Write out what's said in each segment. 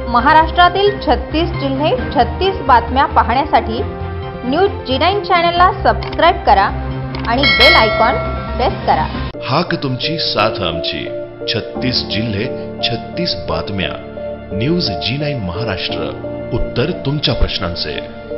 महाराष्ट्रातील 36 जिल्हे 36 बातम्या पाहण्यासाठी न्यूज G9 चॅनलला सबस्क्राइब करा आणि बेल आयकॉन प्रेस करा। हाक तुमची साथ आमची 36 जिल्हे 36 बातम्या न्यूज G9 महाराष्ट्र, उत्तर तुमच्या प्रश्नांचे।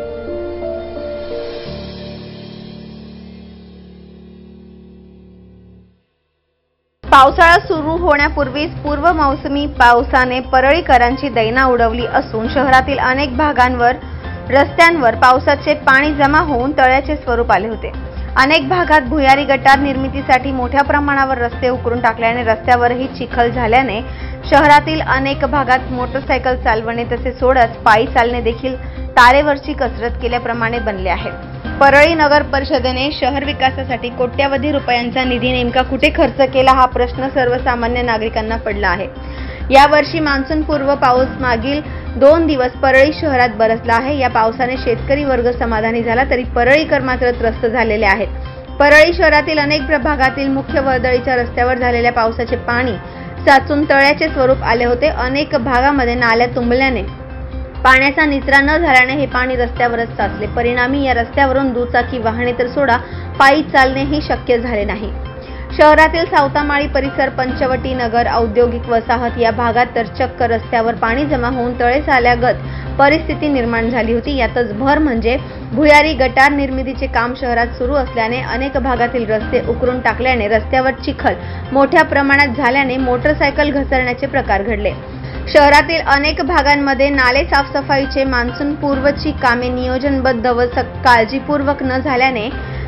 पावसाळा सुरू होण्यापूर्वीच पूर्व मौसमी पावसाने परळीकरांची दैना उडवली असून शहरातील अनेक भागांवर रस्त्यांवर पावसाचे पाणी जमा होऊन तळ्याचे स्वरूप आले होते। अनेक भागात भुयारी गटार निर्मितीसाठी मोठ्या प्रमाणावर रस्ते उकरून टाकल्याने रस्त्यावरही चिखल झाल्याने शहरातील अनेक भागात मोटरसायकल चालवणे तसे सोडत पायी चालणे देखील तारेवरची कसरत केल्याप्रमाणे बनले आहे। परळी नगर परिषदेने शहर विकासासाठी कोट्यावधी रुपयांचा निधी नेमका कुठे खर्च केला हा प्रश्न सर्वसामान्य नागरिकांना पडला आहे। यावर्षी मान्सूनपूर्व पाऊस मागील 2 दिवस परळी शहरात बरसला आहे। या पावसाने शेतकरी वर्ग समाधानी झाला तरी परळीकर मात्र त्रस्त झालेले आहेत। परळी शहरातील अनेक प्रभागातील मुख्य वर्दळीच्या रस्त्यावर झालेल्या पावसाचे पाणी साचून तळ्याचे स्वरूप आले होते। अनेक भागामध्ये नाल्या तुंबल्याने पाण्याचा निचरा न झाल्याने हे पाणी रस्त्यावरच साचले। परिणामी या रस्त्यावरून दुचाकी वाहने तर सोडा पायी चालणेही शक्य झाले नाही। शहरातील सावतामाळी परिसर, पंचवटी नगर, औद्योगिक वसाहत या भागात तर चक्क रस्त्यावर पाणी जमा होऊन तळे साल्यागत परिस्थिती निर्माण झाली होती। यातच भर म्हणजे भुयारी गटार निर्मितीचे काम शहरात सुरू असल्याने अनेक भागातील रस्ते उकरून टाकल्याने रस्त्यावर चिखल मोठ्या प्रमाणात झाल्याने मोटरसायकल घसरण्याचे प्रकार घडले। शहरातील अनेक भागांमध्ये नाले साफसफाईचे मान्सून पूर्वची कामे नियोजनबद्ध व काळजीपूर्वक न झाल्याने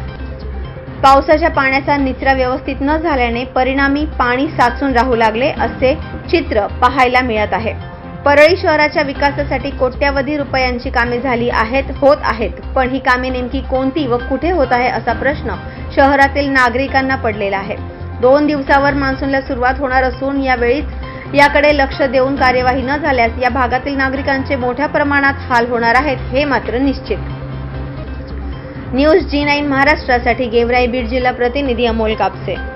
पावसाच्या पाण्याचा निचरा व्यवस्थित न झाल्याने परिणामी पाणी साचून राहू लागले असे चित्र पाहायला मिळत आहे। परळी शहराच्या विकासासाठी कोट्यावधी रुपयांची कामे झाली होत आहेत, पण ही कामे नेमकी कोणती व कुठे होत आहे असा प्रश्न शहरातील नागरिकांना पडलेला आहे। 2 दिवसावर मान्सूनला सुरुवात होणार असून यावेळीच याकडे लक्ष देऊन कार्यवाही न झाल्यास या भागातील नागरिकांचे मोठ्या प्रमाणात हाल होणार आहेत हे मात्र निश्चित। न्यूज G9 महाराष्ट्रासाठी गेवराई बीड जिल्हा प्रतिनिधी अमोल कापसे।